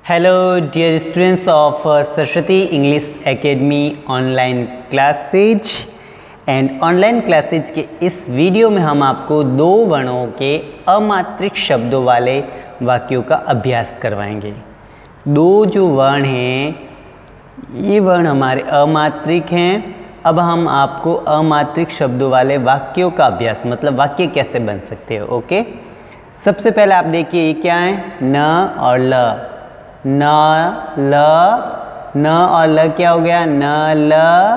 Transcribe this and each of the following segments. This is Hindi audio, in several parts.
Hello dear students of Saraswati English academy online classes and online classes के इस वीडियो में हम आपको दो वर्णों के अमात्रिक शब्दों वाले वाक्यों का अभ्यास करवाएंगे। दो जो वर्ण हैं ये वर्ण हमारे अमात्रिक हैं। अब हम आपको अमात्रिक शब्दों वाले वाक्यों का अभ्यास मतलब वाक्य कैसे बन सकते हो। ओके, सबसे पहले आप देखिए ये क्या है, न और ल। न ल, न और ल क्या हो गया, न ल।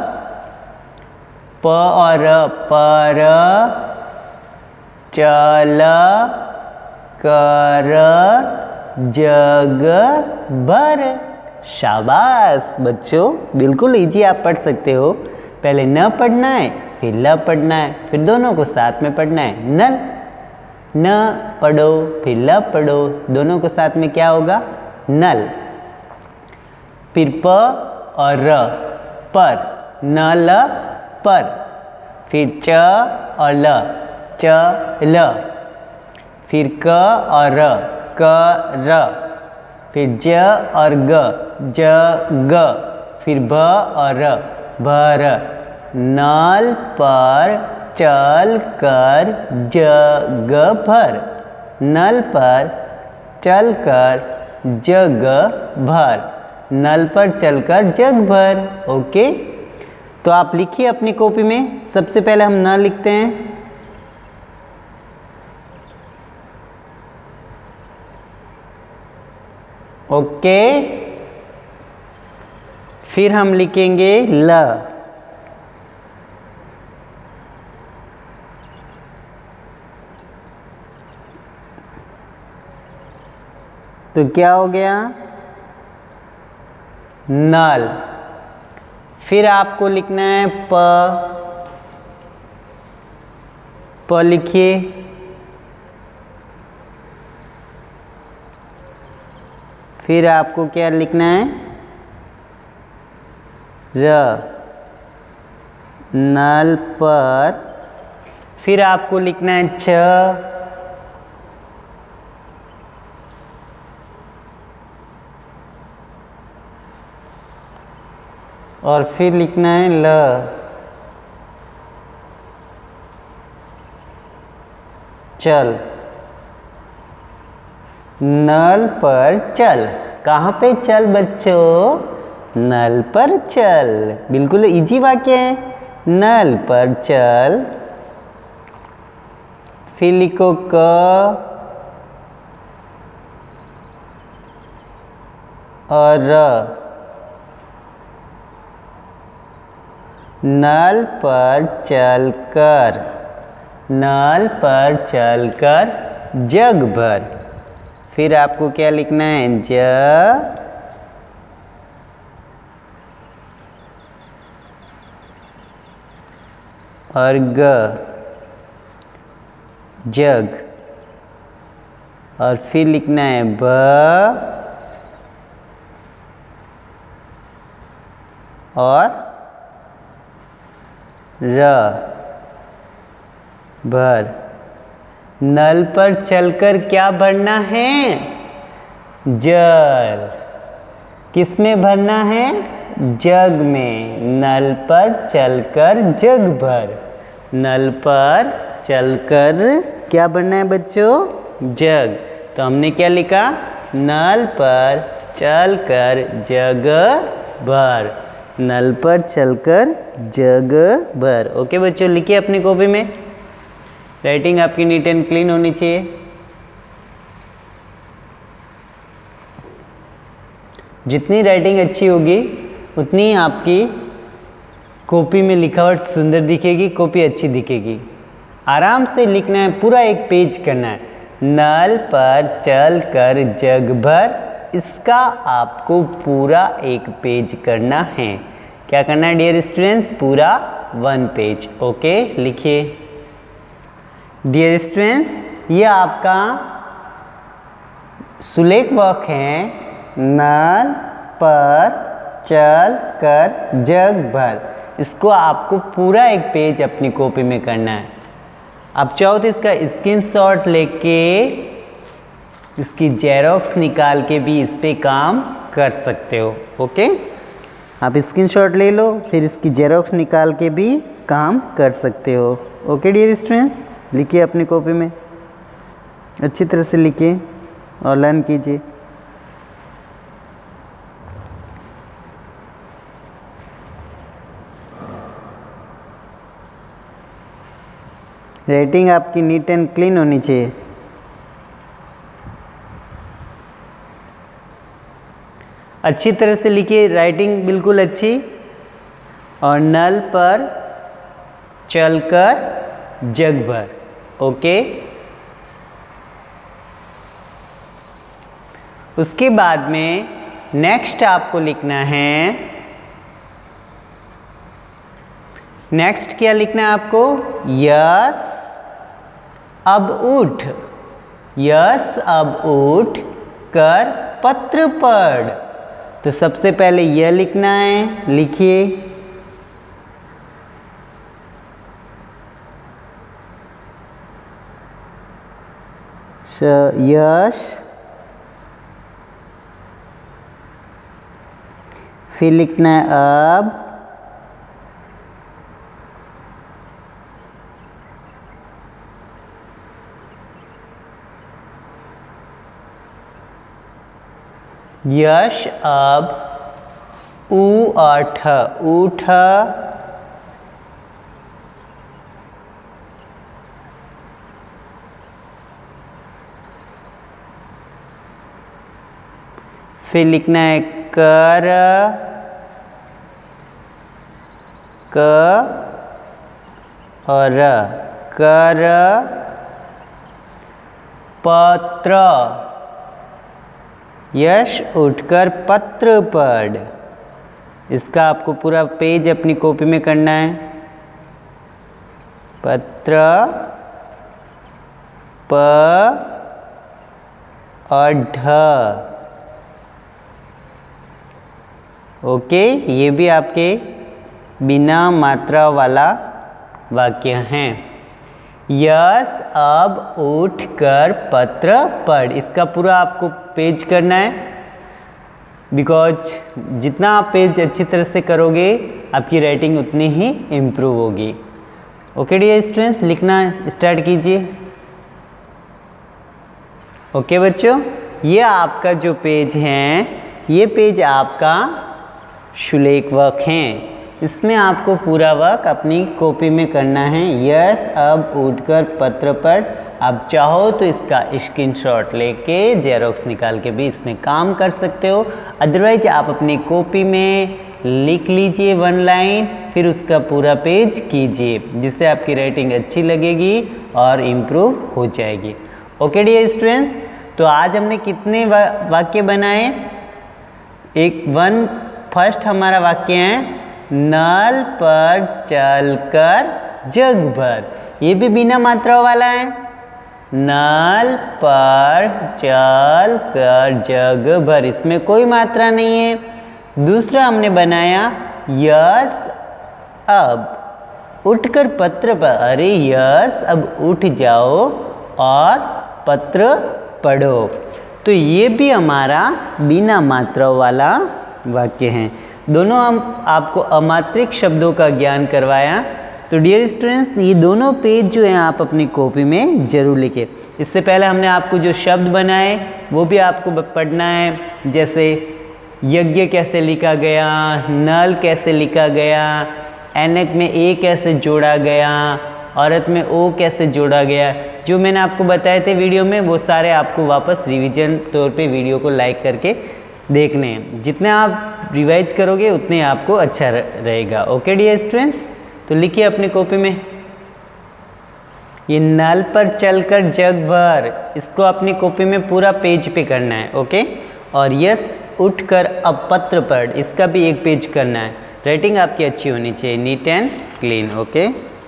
प और र, पर। चल कर जग भर। शाबाश बच्चों, बिल्कुल इजी आप पढ़ सकते हो। पहले न पढ़ना है फिर ल पढ़ना है, फिर दोनों को साथ में पढ़ना है। नल, न पढ़ो फिर ल पढ़ो, दोनों को साथ में क्या होगा, नल। फिर प और र, पर। न ल पर। फिर च और ल, च ल। फिर क और र, क र। फिर ज और ग, ज ग। फिर भ और र, भ र। नल पर चल कर जग भर। नल पर चल कर जग भर। नल पर चलकर जग भर। ओके, तो आप लिखिए अपनी कॉपी में। सबसे पहले हम न लिखते हैं। ओके, फिर हम लिखेंगे ल। तो क्या हो गया, नल। फिर आपको लिखना है प। प लिखिए। फिर आपको क्या लिखना है, र। नल पर। फिर आपको लिखना है छ। और फिर लिखना है ल। चल। नल पर चल। कहाँ पे चल बच्चों, नल पर चल। बिल्कुल इजी वाक्य है, नल पर चल। फिर लिखो क और र। नल पर चलकर, नल पर चलकर जग भर। फिर आपको क्या लिखना है, ज और ग, जग। और फिर लिखना है ब और र, भर। नल पर चलकर क्या भरना है, जल। किस में भरना है, जग में। नल पर चलकर जग भर। नल पर चलकर क्या भरना है बच्चों, जग। तो हमने क्या लिखा, नल पर चलकर जग भर। नल पर चलकर जग भर। ओके बच्चों, लिखिए अपनी कॉपी में। राइटिंग आपकी नीट एंड क्लीन होनी चाहिए। जितनी राइटिंग अच्छी होगी उतनी आपकी कॉपी में लिखावट सुंदर दिखेगी, कॉपी अच्छी दिखेगी। आराम से लिखना है, पूरा एक पेज करना है। नल पर चल कर जग भर, इसका आपको पूरा एक पेज करना है। क्या करना है डियर स्टूडेंट्स, पूरा 1 पेज। ओके, लिखिए। डियर स्टूडेंट्स, ये आपका सुलेख वर्क है। नल पर चल कर जग भर, इसको आपको पूरा एक पेज अपनी कॉपी में करना है। आप चाहो तो इसका स्क्रीनशॉट लेके इसकी जेरोक्स निकाल के भी इस पे काम कर सकते हो। ओके, आप स्क्रीनशॉट ले लो, फिर इसकी जेरोक्स निकाल के भी काम कर सकते हो। ओके डियर स्टूडेंट्स, लिखिए अपनी कॉपी में, अच्छी तरह से लिखिए और लर्न कीजिए। राइटिंग आपकी नीट एंड क्लीन होनी चाहिए। अच्छी तरह से लिखिए, राइटिंग बिल्कुल अच्छी। और नल पर चलकर जग भर। ओके, उसके बाद में नेक्स्ट आपको लिखना है, नेक्स्ट क्या लिखना है आपको? यस अब उठ, यस अब उठ कर पत्र पढ़। तो सबसे पहले यह लिखना है, लिखिए। यश, फिर लिखना है अब, यश अब उठ, उठ फिर लिखना है कर, क और कर पत्र। यश उठकर पत्र पढ़। इसका आपको पूरा पेज अपनी कॉपी में करना है। पत्र प और ढ। ओके, ये भी आपके बिना मात्रा वाला वाक्य हैं। यश अब उठकर पत्र पढ़। इसका पूरा आपको पेज करना है, बिकॉज जितना आप पेज अच्छी तरह से करोगे आपकी राइटिंग उतनी ही इम्प्रूव होगी। ओके डियर स्टूडेंट्स, लिखना स्टार्ट कीजिए। ओके बच्चों, ये आपका जो पेज है, ये पेज आपका शुलेख वर्क है। इसमें आपको पूरा वर्क अपनी कॉपी में करना है। यस अब उठकर पत्र पढ़। आप चाहो तो इसका स्क्रीनशॉट लेके जेरोक्स निकाल के भी इसमें काम कर सकते हो। अदरवाइज आप अपनी कॉपी में लिख लीजिए 1 लाइन, फिर उसका पूरा पेज कीजिए, जिससे आपकी राइटिंग अच्छी लगेगी और इम्प्रूव हो जाएगी। ओके डियर स्टूडेंट्स, तो आज हमने कितने वाक्य बनाए? फर्स्ट हमारा वाक्य है नल पर चलकर जग भर। ये भी बिना मात्रा वाला है। नल पर चलकर जग भर, इसमें कोई मात्रा नहीं है। दूसरा हमने बनाया यस अब उठकर पत्र पढ़। अरे यस अब उठ जाओ और पत्र पढ़ो। तो ये भी हमारा बिना मात्रा वाला वाक्य हैं। दोनों हम आपको अमात्रिक शब्दों का ज्ञान करवाया। तो डियर स्टूडेंट्स, ये दोनों पेज जो हैं आप अपनी कॉपी में जरूर लिखें। इससे पहले हमने आपको जो शब्द बनाए वो भी आपको पढ़ना है, जैसे यज्ञ कैसे लिखा गया, नल कैसे लिखा गया, ऐनक में ए कैसे जोड़ा गया, औरत में ओ कैसे जोड़ा गया। जो मैंने आपको बताए थे वीडियो में, वो सारे आपको वापस रिवीजन तौर पे वीडियो को लाइक करके देखने हैं। जितने आप रिवाइज करोगे उतने आपको अच्छा रहेगा। ओके डियर स्टूडेंट्स, तो लिखिए अपनी कॉपी में, ये नल पर चलकर जग भर, इसको अपनी कॉपी में पूरा पेज पे करना है। ओके, और यस उठकर अब पत्र पढ़, इसका भी एक पेज करना है। राइटिंग आपकी अच्छी होनी चाहिए, नीट एंड क्लीन। ओके,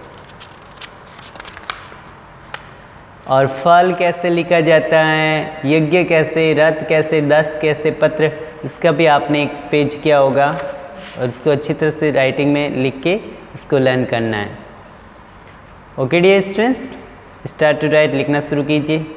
और फल कैसे लिखा जाता है, यज्ञ कैसे, रथ कैसे, दस कैसे, पत्र, इसका भी आपने एक पेज किया होगा और इसको अच्छी तरह से राइटिंग में लिख के इसको लर्न करना है। Okay dear students, start to write, लिखना शुरू कीजिए।